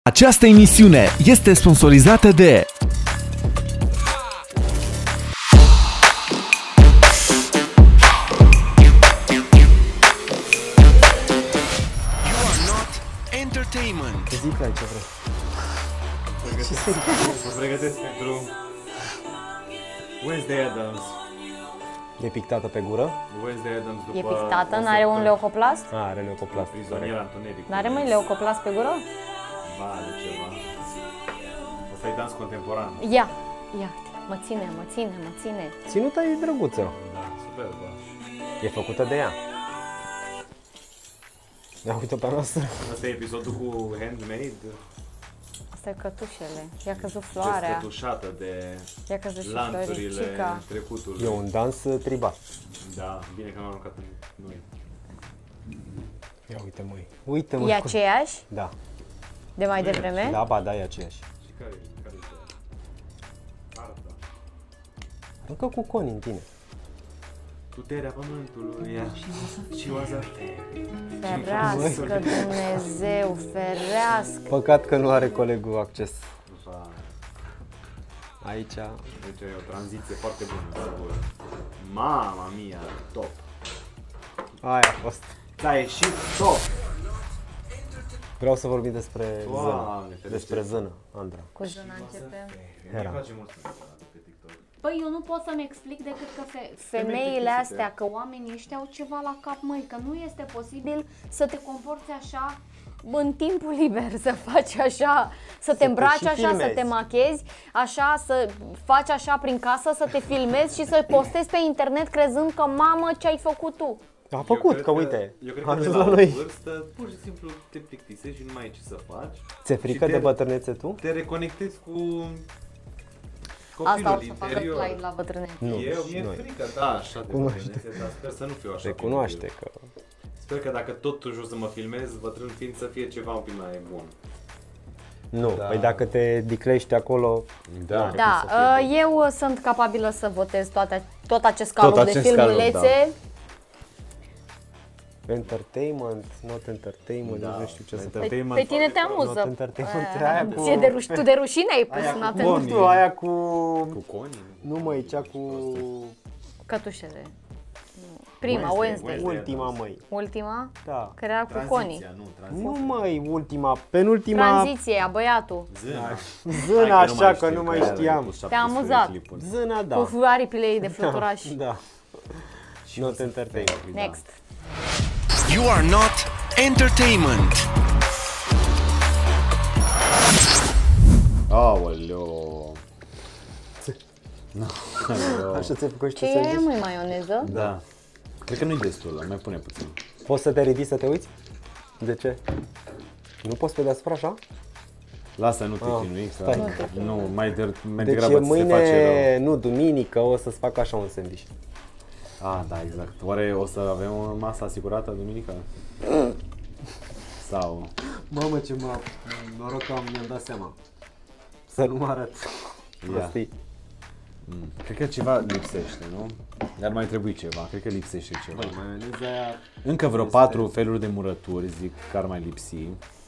Această emisiune este sponsorizată de You are not entertainment. Zic la ce vrei. Mă pregătesc pentru Wednesday Addams. E pictată pe gură? Wednesday Addams după... E pictată? N-are un leucoplast? Are leucoplast. Prizonier Antoneric. N-are mai leucoplast pe gură? Ba, de ceva. Asta e dans contemporan. Ia, mă ține. Ținuta e drăguță. Da, super, bă. E făcută de ea. Ia uite pe noastră. Asta e episodul cu Handmade. Asta e cătușele. I-a căzut Ce floarea. scătușată de I-a căzut și lanțurile floricica. trecutului. E un dans tribal. Da, bine că m-am aruncat în noi. Ia uite măi. Uite măi. E aceeași? Da. De mai devreme? Da, ba, da, e aceeași. Și care e arta? Încă cu coni în tine. Puterea pământului și oaza Ferească Dumnezeu, ferească! Păcat că nu are colegul acces. Va. Aici. Deci e o tranziție foarte bună, sigur. Mama mia, top! Aia a fost. Da, e și top! Vreau să vorbim despre Doamne, zână. ferește. Despre zână, Andra. Cu zâna începem. Hera. Îmi place mult sunetul ăla de pe TikTok. Păi eu nu pot să-mi explic decât că femeile astea, că oamenii ăștia au ceva la cap, măi, că nu este posibil să te comporți așa În timpul liber să faci așa, să te îmbraci și așa, să filmezi. te machezi, așa, să faci așa prin casă, să te filmezi și să postezi pe internet crezând că mamă ce ai făcut tu. A făcut, că uite, Eu cred a că de ajuns la la o noi. vârstă, pur și simplu te plictisești și nu mai ai ce să faci. Ți-e frică Și de bătrânețe tu? Te reconectezi cu Asta copilul o să facă interior. slide la bătrânețe. Nu, Eu, mi-e noi. frică, da, așa de bătrânețe, dar sper să nu fiu așa. Recunoaște copil. că... Sper că dacă totuși o să mă filmez, bătrân fiind să fie ceva un pic mai bun. Nu, Da. păi dacă te diclești acolo... Da. Da, eu sunt capabilă să votez tot acest calum Tot de acest calum, filmulețe. Entertainment, not entertainment, Da. nu știu ce să fac. Entertainment Pe tine te foarte Not amuză. entertainment, aia cu... Tu de rușine ai pus Aia în cu atent. Nu știu, aia cu... Cu coni? Nu măi, cea cu... Cătușele. Prima, Wednesday. Ultima, măi. Ultima? Da. Care era cu conii. Nu măi, ultima, penultima... Tranziție, a băiatul. Zâna. Zâna așa, că nu mai știam. Te-a amuzat. Zâna, da. Cu aripile ei de fluturaș. Da. Not entertainment. Next. You are not entertainment. Aoleo. Așa ți-ai făcut și tu Ce e aia, sandwich? măi, maioneză? Da. Cred că nu-i destul, mai pune puțin. Poți să te ridici să te uiți? De ce? Nu poți pe deasupra așa? Lasă, nu te chinui, stai. nu, mai Deci degrabă ți se face mâine, rău. nu, duminică, o să-ți fac așa un sandwich. Ah, da, exact. Oare o să avem o masă asigurată duminică? Sau... Mamă, ce noroc că mi-am dat seama. Să nu mă arăt. Ia. Prostii. Cred că ceva lipsește, nu? Ar mai trebui ceva, cred că lipsește ceva. Maioneza aia... Încă vreo 4 feluri de murături, zic că ar mai lipsi.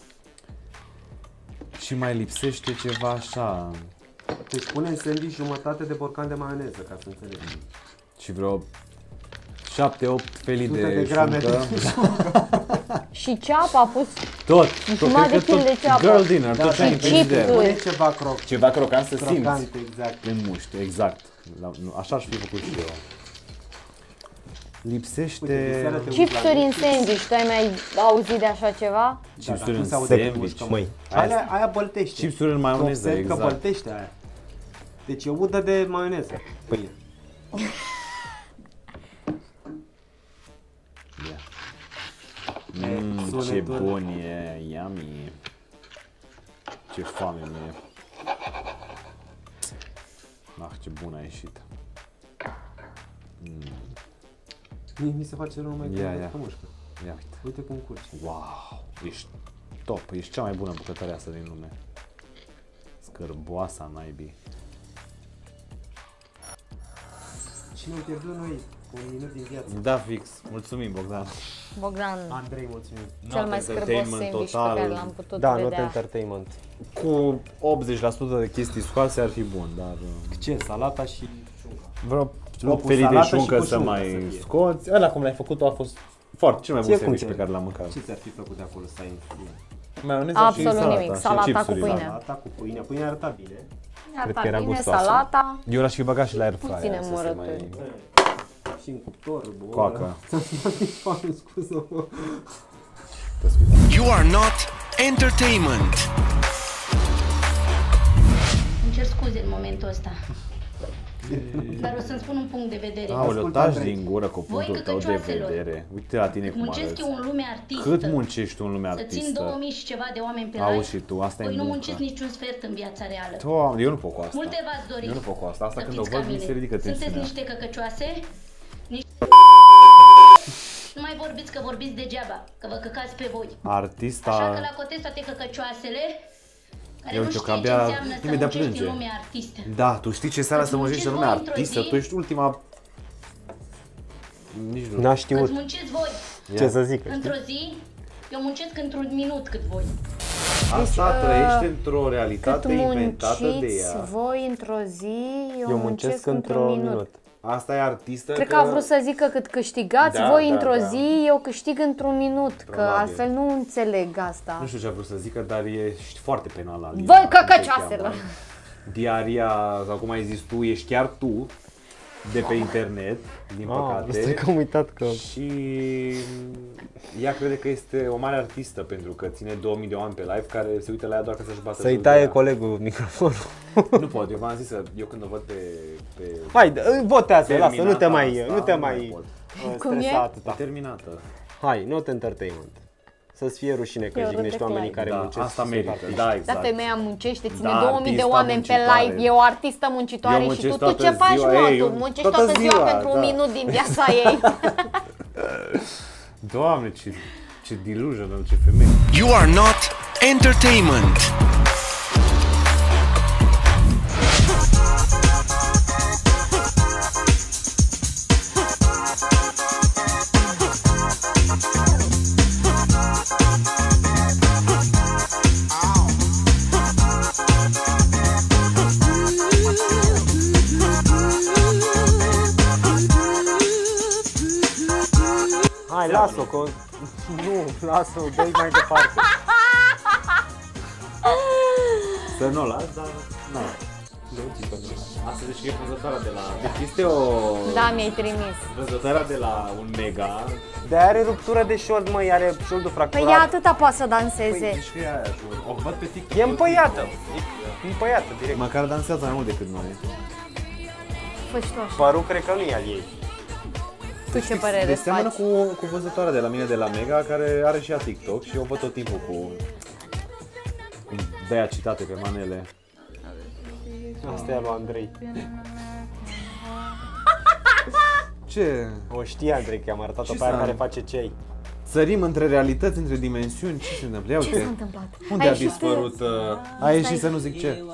Și mai lipsește ceva așa... Deci pune în sandwich jumătate de borcan de maioneză, ca să înțelegi. Și vreo 7-8 felii 100 de, de grame șuncă. Și ceapă a pus Tot! jumătate cred că de kil de ceapă. Girl dinner, tot și ce ai în chipsuri. frigider. Pune ceva Ceva crocant să simți. crocant, exact. De muști, exact. Așa aș fi făcut și eu. Uite, Lipsește de seară te uiți Chipsuri la în Netflix. sandwich, tu ai mai auzit de așa ceva? chipsuri Dar în nu se aude sandwich. mușcă, măi. Aia- Aia băltește. Chipsuri în maioneză, Observ că exact. băltește aia. Deci e udă de maioneză. Păi, Ce sunetul. bun e, yummy. Ce foame mi-e. Ah, ce bun a ieșit. mie mi se face rău numai Ia, când ia. că mușcă. Ia uite. Uite cum curci. Wow, ești top, ești cea mai bună bucătăreasă din lume. Scârboasa naibii. Și ne-am pierdut noi cu un minut din viață. Da, fix. Mulțumim, Bogdan. Bogdan, Andrei, mulțumim. cel mai scârbos sandwich pe care l-am putut Da, not vedea. entertainment. Cu 80% de chestii scoase ar fi bun, dar Ce? Salata și șunca. vreo cu felii de salată și șuncă cu să șuncă mai să fie. scoți. Ăla cum l-ai făcut-o a fost foarte cel mai bun Ție cum sandwich ți-ai- pe care l-am mâncat. Ce ți-ar fi plăcut de acolo să ai? Maioneza Absolut și salata, nimic. și Salata cu chipsurile. pâine. Salata cu pâine. Pâinea arăta bine. Arăta că era bine, gustoasă. salata. Eu l-aș fi băgat și la air Puține fryer să se mărături. mai Și în cuptor, bă. coacă. Scuză-mă. You are not entertainment. Îmi cer scuze în momentul ăsta. Dar o să-mi spun un punct de vedere. Aoleu, taci din gură cu Voi, punctul tău de căcăcioaselor, vedere. Uite la tine cum Muncesc arăți. eu în lumea artistă. Cât muncești tu în lumea Să țin artistă? 2000 și ceva de oameni pe Auzi live. și tu, asta e Voi nu muncă. munciți niciun sfert în viața reală. Doamne, eu nu pot cu asta. Multe v-ați dorit. Eu nu pot cu asta. Asta să când o fiți văd, ca mi mine. se ridică Sunteți tensiunea. niște căcăcioase. Nu mai vorbiți că vorbiți degeaba, că vă căcați pe voi. Artista... Așa că la cotez toate căcăcioasele care Eu nu știu știe că ce abia înseamnă să imediat muncești plânge. în lumea artistă. Da, tu știi ce seara Îți să muncești în munciți lumea voi într-o artistă? zi? Tu ești ultima... Nici nu. N-a Îți știut munciți voi. ce să zic. Într-o zi, eu muncesc într-un minut cât voi. Asta trăiește într-o Cât realitate inventată de munciți ea. voi într-o zi, Eu muncesc într-un minut. Asta e artistă Cred că a vrut să zică cât câștigați Da, voi da, într-o da. zi, eu câștig într-un minut, că Probabil. altfel nu înțeleg asta. Nu știu ce a vrut să zică, dar ești foarte penal Alina. Voi, cum te căcăcioaselor! cheamă. Diaria, sau cum ai zis tu, ești chiar tu de pe internet, din Stai păcate. că am uitat că... Și ea crede că este o mare artistă pentru că ține 2000 de oameni pe live care se uită la ea doar ca să-și bată Să-i joc de taie ea. colegul microfonul. Nu pot, eu v-am zis să, eu când o văd pe Hai, votează, lasă, nu te terminata mai, asta, nu te nu mai pot. Cum e? stresa atâta. Terminată. Hai, not entertainment. Să-ți fie rușine că Eu jignești râd de oamenii Clive. care Da, muncesc. asta sunt merită, artiști. da, Dar exact. femeia muncește, ține Da, 2000 de artista oameni pe muncitoare. live, e o artistă muncitoare Eu și tu, muncesc tu ce toată faci, ziua, mă? ei, Tu eu muncești toată toată ziua ziua, pentru un da. minut din viața ei. Doamne, ce delusional, ce femeie. You are not entertainment. Hai, lasă-o, că... Nu, lasă-o, dă-i mai departe. Să nu o las, dar... Nu. Asta deci e vânzătoarea de la... Deci este o... Da, mi-ai trimis. Vânzătoarea de la un mega. De are ruptură de șold, măi, are șoldul Păi fracturat. ea atâta poate să danseze. Deci că e aia, o văd pe TikTok. E împăiată. E împăiată, direct. Măcar dansează mai mult decât noi. Fă și tu așa. Părul cred că nu e al ei. Tu ce părere Deci seamănă faci? cu vânzătoarea de la mine de la Mega, care are și ea TikTok și eu văd tot timpul cu de-aia citate pe manele. Asta e al lui Andrei. Ce? O știe Andrei, că am arătat-o Ce pe aia să- care face cei. Sărim între realități, între dimensiuni, ce se întâmplă? Ia Ce s-a uite, întâmplat? unde Ai a ieșit dispărut? A ieșit să nu zic ce.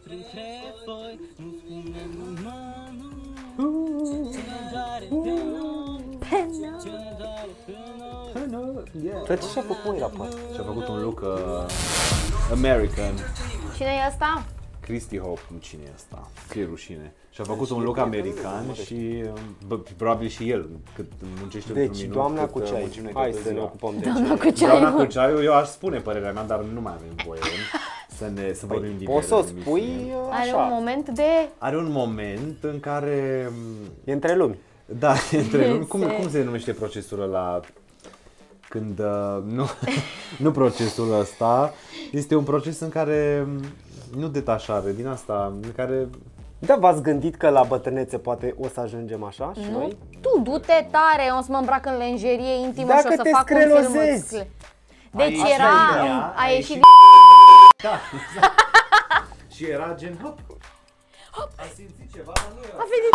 Dar ce și-a făcut, măi, rapaz? Și-a făcut un look American. Cine e asta? Christy Hope, nu cine e asta? Ce rușine. Și-a făcut un look american și probabil și el, cât muncește într-un Deci, minut, doamna cât cu ceai. muncim noi Hai toată să ne ziua. ocupăm de Doamna ceai. cu Doamna ceaiul. cu ceaiul, eu aș spune părerea mea, dar nu mai avem voie să vorbim din Poți să o ele în spui emisiune. Are un așa. moment de... Are un moment în care, E între lumi. da, între lumi, cum se numește procesul ăla? Când, nu procesul ăsta, este un proces în care, nu detașare, din asta, în care, Da, v-ați gândit că la bătrânețe poate o să ajungem așa și Nu? noi? Tu du-te tare, o să mă îmbrac în lenjerie intimă Dacă și o să te fac un film. screlozezi. Deci Asta era, e ideea, a ieșit da, exact. Și era gen, hop, a simțit ceva, dar nu era. A venit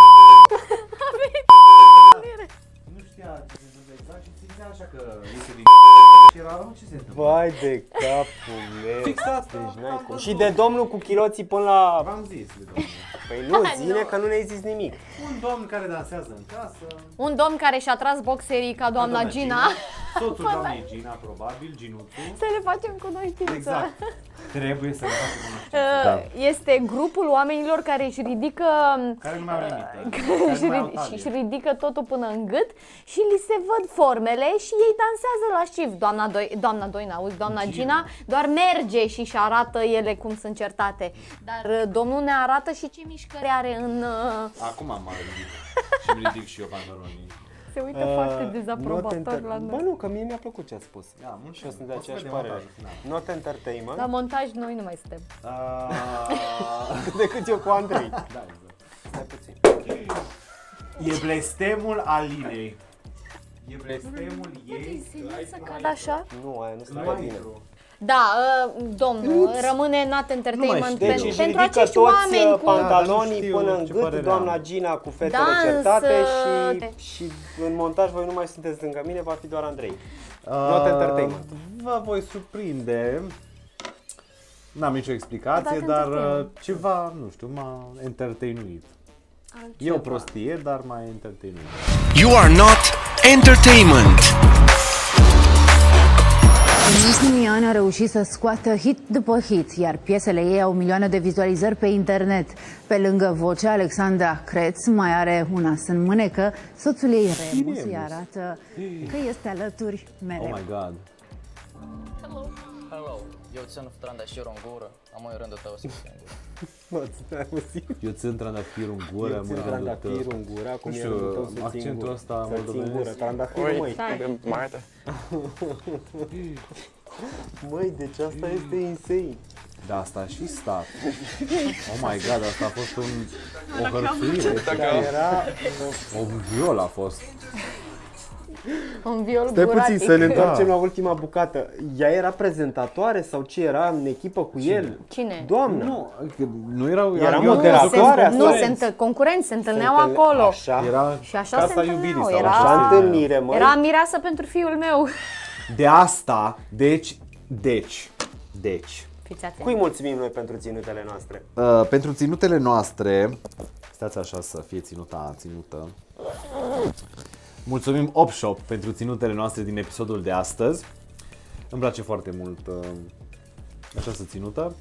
Nu știa ce se întâmplă exact și simțea așa că iese din și era, ce se întâmplă? Vai de capul meu. Fix asta. Deci n-ai cum. Și de domnul cu chiloții până la... V-am zis de domnul. Păi nu, zine că nu ne-ai zis nimic. Un domn care dansează în casă. un domn care și-a tras boxerii ca doamna Doamna Gina. Soțul doamnei Gina, probabil, Ginuțu. Să le facem cunoștință. Exact. Trebuie să le facem cunoștință. Este grupul oamenilor care își ridică Care nu mai au limită. își ridică totul până în gât și li se văd formele și ei dansează la șif. Doamna Gina doar merge și își arată ele cum sunt certate. Dar domnul ne arată și ce mișcări are în... Acum m-am ridicat și îmi ridic și eu pantalonii. Se uită foarte dezaprobator la Bă, noi. nu, că mie mi-a plăcut ce ați spus. Da, mult Și eu sunt de Poți aceeași vedea părere. montajul final. Not entertainment. La montaj noi nu mai suntem. Decât eu cu Andrei. Da, exact. Stai puțin. E blestemul Alinei. E blestemul ei. Să cad așa? Nu, aia nu stă bine. Da, domnul, rămâne Not Entertainment Deci pentru, își pentru ridică acești toți oameni cu... pantalonii știu până în ce gât, părere doamna am. Gina cu fetele Dansă. certate și în montaj voi nu mai sunteți lângă mine, va fi doar Andrei. Not entertainment. Vă voi surprinde. N-am nicio explicație, Not dar entertainment. ceva, nu știu, m-a entertainuit. E o prostie, dar m-a entertainuit. You are not entertainment. În ultimii ani a reușit să scoată hit după hit, iar piesele ei au milioane de vizualizări pe internet. Pe lângă vocea, Alexandra Creț mai are un as în mânecă. Soțul ei, Remus, îi arată că este alături mereu. Oh my god. Hello, eu țin trandafirul în gură, a mă rândul tău să fie în gură. Mă, ți-ai auzit? Eu țin trandafirul în gură, Eu țin trandafirul în gură, acum Nu e știu, rândul tău să ții în accentul gură. ăsta Să ții în gură, moldovenesc. trandafirul, măi. Marta. Măi, deci asta este insane. Da, asta și stat. Oh my god, asta a fost o hărțuire. Un viol a fost. Un viol Stai guratic. puțin să ne întoarcem la ultima bucată. Ea era prezentatoare sau ce era în echipă cu el? Cine? Doamna. Nu erau... Era eu- moderatoare? Nu, concurenți, se întâlneau acolo. Așa. Era Și așa se casa iubirii întâlneau. sau Era, Așa întâlnire, măi. era mireasă pentru fiul meu. De asta, deci... Fiți atenți. Cui mulțumim noi pentru ținutele noastre? Pentru ținutele noastre, stați așa să fie ținută. Mulțumim Opshop pentru ținutele noastre din episodul de astăzi. Îmi place foarte mult această ținută.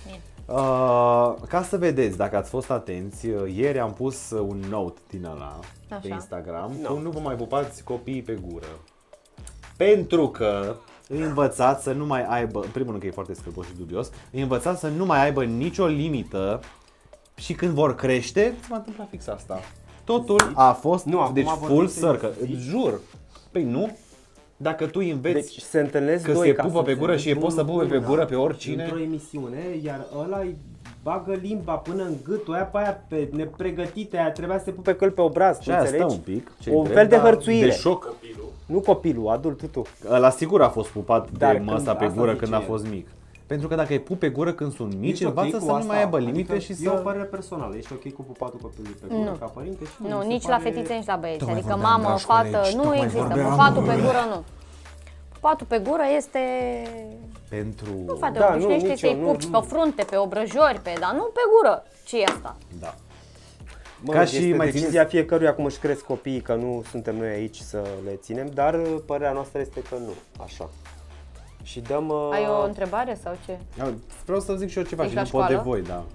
Ca să vedeți, dacă ați fost atenți, ieri am pus un note din ăla pe Instagram că nu vă mai pupați copiii pe gură. Pentru că îi învățați să nu mai aibă, în primul rând că e foarte scârbos și dubios, îi învățați să nu mai aibă nicio limită și când vor crește, se va întâmpla fix asta. Totul a fost, deci full circle, jur. Păi nu? Dacă tu îi înveți Deci se întâlnesc că doi se ca pupă să pe gură și e pot să pupe pe gură pe oricine. Într-o emisiune, iar ăla îi bagă limba până în gâtul, aia pe aia pe nepregătite, aia trebuia să se pupe pe pe obraz, și aia înțelegi? stă un pic, Un fel de hărțuire. de șoc. Nu copilul, adultul tu. Ăla sigur a fost pupat Dar de măsa pe asta gură zice când a el. fost mic. Pentru că dacă îi pupi pe gură când sunt mici, Ești ok învață cu să nu asta? mai aibă limite Adică și e o să... părere personală, ești ok cu pupatul copilului pe gură ca părinte? Și Nu, mi se nici pare- la fetițe, nici la băieți. Tocmai Adică vorbeam, mamă, dragi fată, colegi, nu tocmai există. vorbeam. Pupatul pe gură nu. Pupatul pe gură este... Pentru... Nu, fate, Da, obișnuiește nu, să-i nici eu, pupi pe frunte, pe obrăjori, pe... Dar nu pe gură. Ce e asta? Da. Mă, Ca este și mai decizia fiecăruia cum își cresc copiii, că nu suntem noi aici să le ținem, dar părerea noastră este că nu, așa. Și dăm... Ai o întrebare sau ce? Vreau să zic și eu ceva Ești și la nu pot de școală? voi, da.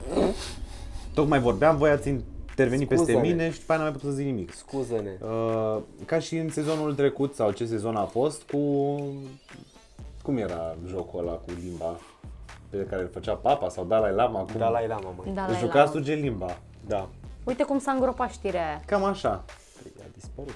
Tocmai vorbeam, voi ați intervenit peste Scuză-ne. mine și după aia n-am mai putut să zic nimic. Scuză-ne. Ca și în sezonul trecut, sau ce sezon a fost, cu... Cum era jocul ăla cu limba? Pe care îl făcea Papa sau Dalai Lama? Cum? Dalai Lama, măi. Dalai Îl juca Lama. suge limba. Da. Uite cum s-a îngropat știrea aia. Cam așa. A dispărut.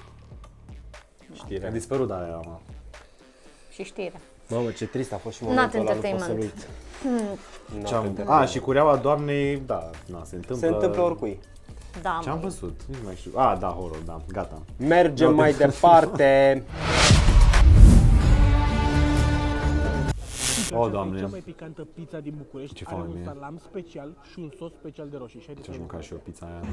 A Știrea. dispărut Dalai Lama. Și știrea. Mamă, ce trist a fost și Not momentul ăla, nu pot să-l entertainment. uit. A, și cureaua doamnei, da, na, se întâmplă. Se întâmplă oricui. Da, Ce am măi. văzut? Nu mai știu. A, da, horror, da, gata. Mergem mai departe. O, Doamne. Cea mai picantă pizza din București Ce are foame un mie. salam special și un sos special de roșii. Și haideți Ce-aș să mânca și eu pizza aia.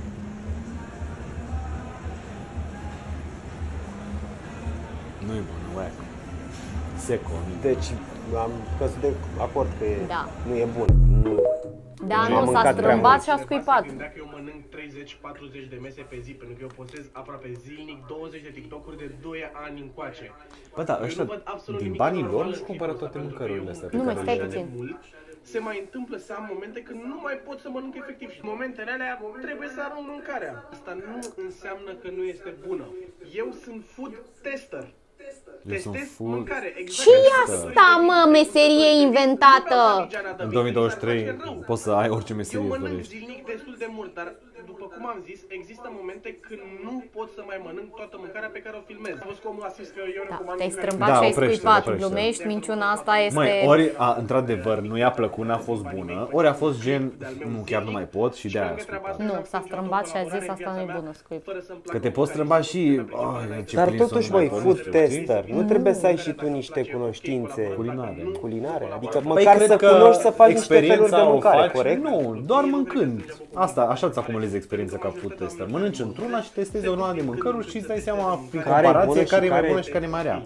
Nu-i bună, uec. Seco. Deci am căzut de acord că Da. nu e bun. Nu. Da, nu, s-a strâmbat și a scuipat. Dacă eu mănânc 30-40 de mese pe zi, pentru că eu postez aproape zilnic 20 de TikTok-uri de 2 ani încoace. Bă, da, ăștia din banii lor își cumpără toate mâncărurile astea pe Nu, mai care stai le puțin. Se mai întâmplă să am momente când nu mai pot să mănânc efectiv și în momentele alea trebuie să arunc mâncarea. Asta nu înseamnă că nu este bună. Eu sunt food tester. Testez mâncare. Exact. Ce e asta, mă, meserie inventată? În 2023 poți să ai orice meserie Eu îți mănânc dorești. zilnic destul de mult, dar după cum am zis, există momente când nu pot să mai mănânc toată mâncarea pe care o filmez. Am văzut cum a zis că eu recomand. Te-ai strâmbat și ai scuipat, glumești, minciuna asta este... Măi, ori, într-adevăr, nu i-a plăcut, n-a fost bună, ori a fost gen, nu, chiar nu mai pot și de-aia a scuipat. Nu, s-a strâmbat și a zis asta nu e bună, scuip. Că te poți strâmba și... Dar totuși, băi, food tester, nu trebuie să ai și tu niște cunoștințe culinare. Adică măcar să cunoști să faci niște feluri de mâncare, corect? Nu, doar mâncând. Asta, așa îți acumulezi experiența ca food tester. Mănânci într-una și testezi o grămadă de mâncăruri și îți dai seama prin comparație care e mai bună și care e mai rea.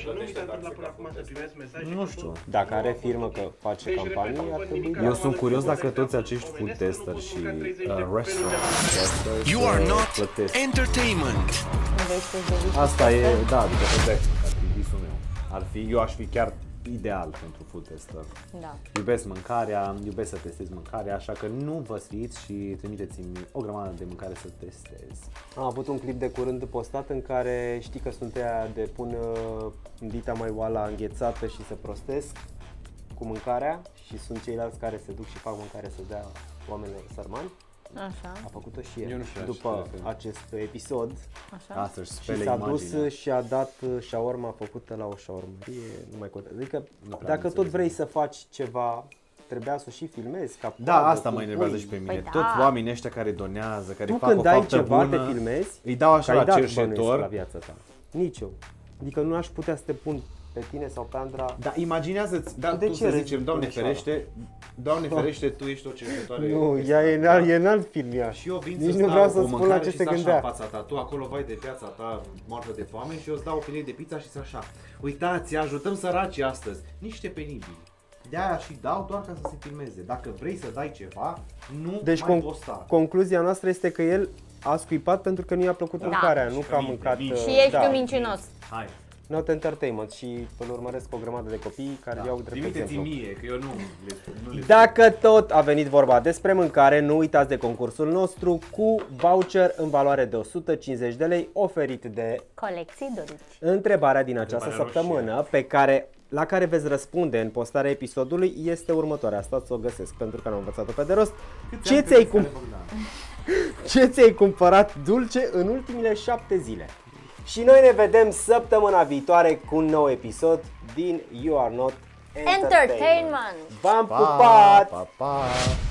Nu știu. Dacă are firmă că face campanii, ar trebui... Eu sunt curios dacă toți acești food testers și restaurant testers You are not plătesc. entertainment. Asta e, da, adică ar fi visul meu. Eu aș fi chiar ideal pentru food tester. Da. Iubesc mâncarea, iubesc să testez mâncarea, așa că nu vă sfiți și trimiteți-mi o grămadă de mâncare să testez. Am avut un clip de curând postat în care știi că sunt aia de pun dita mai oala înghețată și se prostesc cu mâncarea și sunt ceilalți care se duc și fac mâncare să dea oamenilor sărmani. Așa. A făcut-o și el. Eu nu știu după acest episod. Așa. Și s-a dus și a dat shawarma făcută la o shawarmerie, nu mai contează. Adică dacă tot vrei să faci ceva, trebuia să o și filmezi. Ca da, asta mă enervează și pe mine. Păi da. Toți oamenii ăștia care donează, care tu fac o când dai faptă ceva, bună, te filmezi, îi dau așa la cerșetor. la viața ta. Nici eu. Adică nu aș putea să te pun pe tine sau pe Andra. Da, imaginează-ți, da, tu să zicem, Doamne ferește, tu ești o cercetătoare. Nu, e înalt film ea. Și eu vin nici să nu vreau să o spun la ce se gândea. în fața ta, tu acolo vai de viața ta moartă de foame și eu îți dau o filie de pizza și așa. Uitați, ajutăm săracii astăzi. Niște penibili. De-aia și dau doar ca să se filmeze. Dacă vrei să dai ceva, nu mai posta. Concluzia noastră este că el a scuipat pentru că nu i-a plăcut mâncarea, nu că a mâncat... Și ești un mincinos. Hai. Not Entertainment și îl urmăresc o grămadă de copii care iau drept exemplu. Trimiteți-mi mie, că eu nu le... Dacă tot a venit vorba despre mâncare, nu uitați de concursul nostru cu voucher în valoare de 150 de lei oferit de Colecții Dorici. Întrebarea din această săptămână la care veți răspunde în postarea episodului este următoarea. Stați să o găsesc pentru că n-am învățat-o pe de rost. Ce ți-ai cumpărat dulce în ultimile 7 zile? Și noi ne vedem săptămâna viitoare cu un nou episod din You Are Not Entertainment. V-am pupat! Pa, pa.